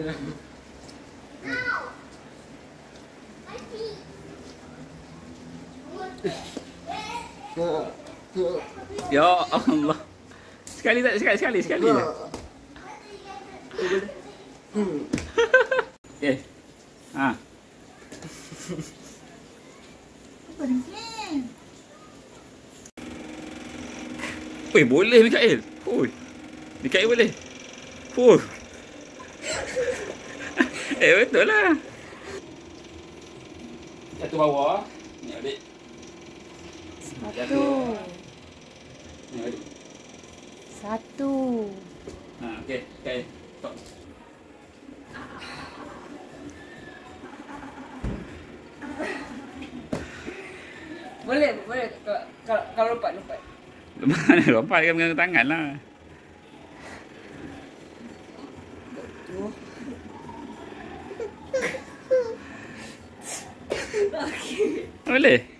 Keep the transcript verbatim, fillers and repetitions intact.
Ya Allah. Sekali tak? Sekali, sekali, sekali je. Okey. Ha. Apa ni? Oi, boleh Mikael. Oi. Mikael boleh. Fuh. Eh, betul lah. Jatuh bawah. Ni adik. Satu. Ni adik. Satu. Ha, okey. Okey. Stop. Boleh, boleh. Kalau kalau lompat, lompat. Mana lompat kan dengan tangan lah. Okey. Boleh.